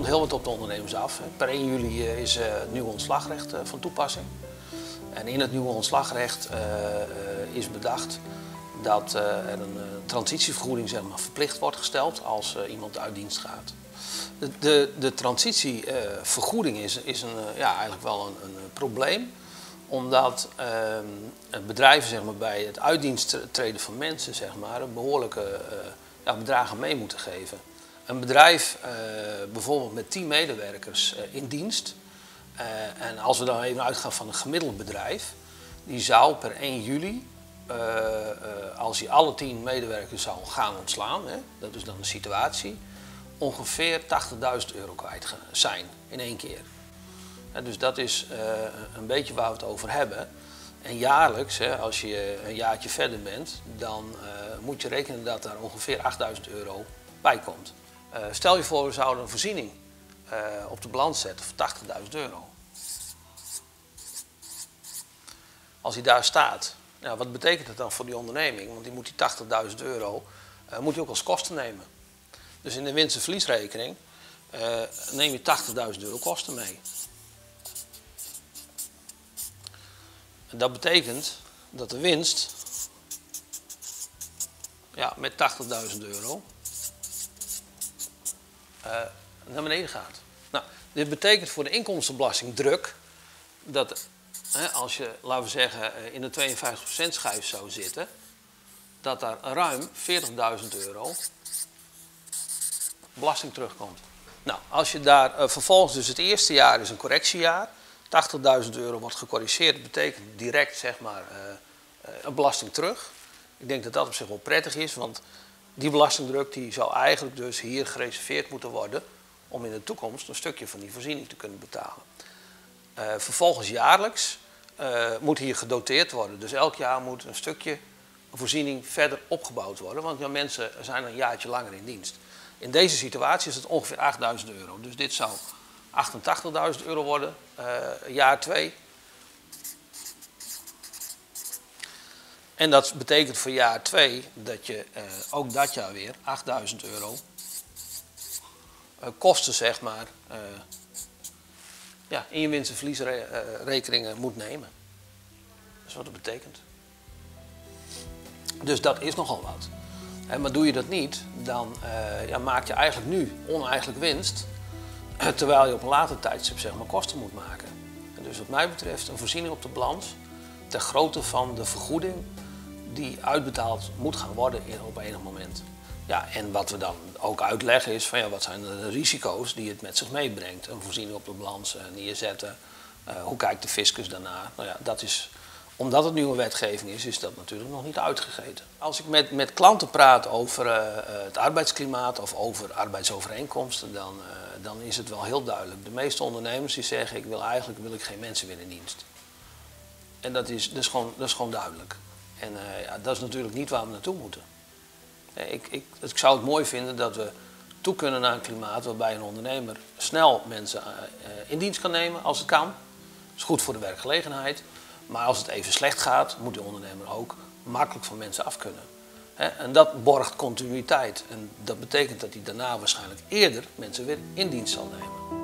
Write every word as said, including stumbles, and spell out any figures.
komt heel wat op de ondernemers af. Per één juli is het nieuwe ontslagrecht van toepassing. En in het nieuwe ontslagrecht uh, uh, is bedacht dat uh, er een uh, transitievergoeding zeg maar, verplicht wordt gesteld als uh, iemand uit dienst gaat. De, de, de transitievergoeding uh, is, is een, uh, ja, eigenlijk wel een, een probleem, omdat uh, bedrijven zeg maar, bij het uitdienst treden van mensen zeg maar, een behoorlijke uh, ja, bedragen mee moeten geven. Een bedrijf, uh, bijvoorbeeld met tien medewerkers uh, in dienst, uh, en als we dan even uitgaan van een gemiddeld bedrijf, die zou per één juli, uh, uh, als hij alle tien medewerkers zou gaan ontslaan, hè, dat is dan de situatie, ongeveer tachtigduizend euro kwijt zijn in één keer. Uh, dus dat is uh, een beetje waar we het over hebben. En jaarlijks, hè, als je een jaartje verder bent, dan uh, moet je rekenen dat daar ongeveer achtduizend euro bij komt. Uh, stel je voor, we zouden een voorziening uh, op de balans zetten voor tachtigduizend euro. Als die daar staat, nou, wat betekent dat dan voor die onderneming? Want die moet die tachtigduizend euro uh, moet die ook als kosten nemen. Dus in de winst- en verliesrekening uh, neem je tachtigduizend euro kosten mee. En dat betekent dat de winst ja, met tachtigduizend euro uh, naar beneden gaat. Nou, dit betekent voor de inkomstenbelasting druk dat hè, als je, laten we zeggen, in de tweeënvijftig procent schijf zou zitten, dat daar ruim veertigduizend euro belasting terugkomt. Nou, als je daar uh, vervolgens, dus het eerste jaar is een correctiejaar, tachtigduizend euro wordt gecorrigeerd, dat betekent direct zeg maar uh, uh, een belasting terug. Ik denk dat dat op zich wel prettig is, want die belastingdruk die zou eigenlijk dus hier gereserveerd moeten worden om in de toekomst een stukje van die voorziening te kunnen betalen. Uh, vervolgens jaarlijks uh, moet hier gedoteerd worden. Dus elk jaar moet een stukje een voorziening verder opgebouwd worden, want ja, mensen zijn een jaartje langer in dienst. In deze situatie is het ongeveer achtduizend euro. Dus dit zou achtentachtigduizend euro worden, uh, jaar twee. En dat betekent voor jaar twee dat je uh, ook dat jaar weer achtduizend euro uh, kosten zeg maar, uh, ja, in je winst- en verliesrekeningen moet nemen. Dat is wat het betekent. Dus dat is nogal wat. En maar doe je dat niet, dan uh, ja, maak je eigenlijk nu oneigenlijk winst, terwijl je op een later tijdstip zeg maar, kosten moet maken. En dus wat mij betreft een voorziening op de balans ter grootte van de vergoeding die uitbetaald moet gaan worden op enig moment. Ja, en wat we dan ook uitleggen is van ja, wat zijn de risico's die het met zich meebrengt. Een voorziening op de balans uh, neerzetten, uh, hoe kijkt de fiscus daarna? Nou ja, dat is, omdat het nieuwe wetgeving is, is dat natuurlijk nog niet uitgegeten. Als ik met, met klanten praat over uh, het arbeidsklimaat of over arbeidsovereenkomsten, dan, uh, dan is het wel heel duidelijk. De meeste ondernemers die zeggen ik wil eigenlijk wil ik geen mensen meer in dienst. En dat is, dat is, gewoon, dat is gewoon duidelijk. En uh, ja, dat is natuurlijk niet waar we naartoe moeten. Ik, ik, ik zou het mooi vinden dat we toe kunnen naar een klimaat waarbij een ondernemer snel mensen uh, in dienst kan nemen als het kan. Dat is goed voor de werkgelegenheid. Maar als het even slecht gaat, moet de ondernemer ook makkelijk van mensen af kunnen. En dat borgt continuïteit. En dat betekent dat hij daarna waarschijnlijk eerder mensen weer in dienst zal nemen.